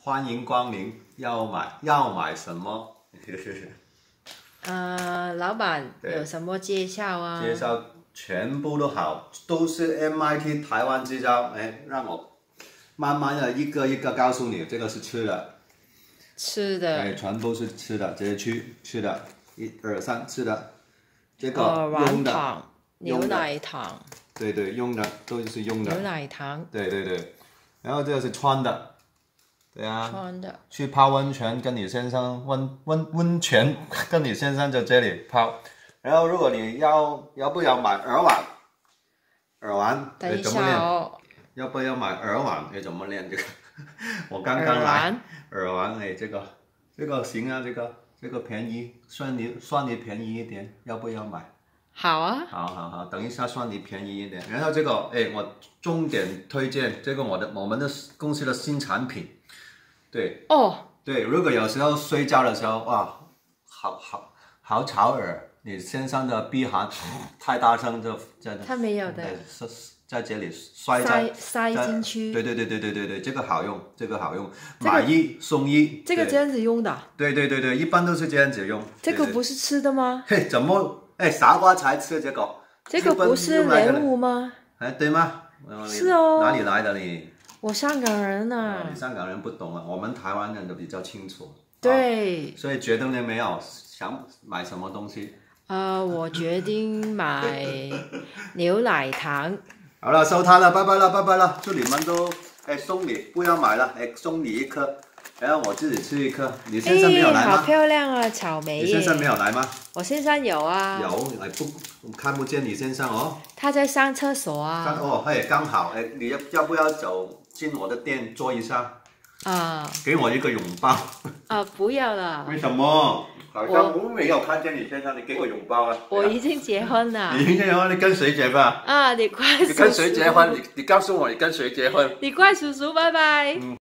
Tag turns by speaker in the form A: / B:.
A: 欢迎光临，要买什么？
B: 老板有什么介绍啊？
A: 介绍全部都好，都是 MIT 台湾制造。哎，让我慢慢的一个一个告诉你，这个是吃的，
B: 吃的，
A: 哎，全部是吃的，这些吃的，1、2、3吃的，这个
B: 软
A: 用的，
B: 糖、牛奶糖，
A: 对对，用的都是用的，
B: 牛奶糖，
A: 对对对，然后这个是穿的，对啊，
B: 穿的，
A: 去泡温泉跟你先生温泉跟你先生在这里泡，然后如果你要不要买耳环，
B: 等一
A: 怎么练？
B: 下哦，
A: 要不要买耳环？你怎么练这个？我刚刚来，耳环，哎，这个行啊，这个便宜，算你便宜一点，要不要买？
B: 好啊，
A: 好，等一下算你便宜一点。然后这个，哎，我重点推荐这个我们的公司的新产品，对，
B: 哦，
A: 对，如果有时候睡觉的时候，哇，好吵耳，你身上的鼻鼾太大声就
B: 他没有的，
A: 在这里
B: 塞进去，
A: 对，这个好用，买一送一，
B: 这个这样子用的，
A: 对，一般都是这样子用。
B: 这个不是吃的吗？
A: 嘿，怎么？哎，傻瓜才吃这个，
B: 这个不是莲雾吗？
A: 哎，对吗？
B: 是哦。
A: 哪里来的你？
B: 我香港人啊。
A: 你香港人不懂啊，我们台湾人都比较清楚。
B: 对。
A: 所以决定了没有？想买什么东西？
B: 我决定买牛奶糖。
A: 好了，收摊了，拜拜了，祝你们都送你，不要买了，送你一颗。然后我自己吃一颗，你先生没有来吗？
B: 好漂亮啊，草莓耶！
A: 你先生没有来吗？
B: 我先生有啊。
A: 有，看不见你先生哦。
B: 他在上厕所啊。
A: 刚好，你要不要走进我的店坐一下？给我一个拥抱。
B: 不要了。
A: 为什么？好像我没有看见你先生，你给我拥抱啊！
B: 我已经结婚了。
A: 你已经结婚，你跟谁结婚？
B: 你跟
A: 谁结婚？你告诉我，你跟谁结婚？
B: 你怪叔叔，拜拜。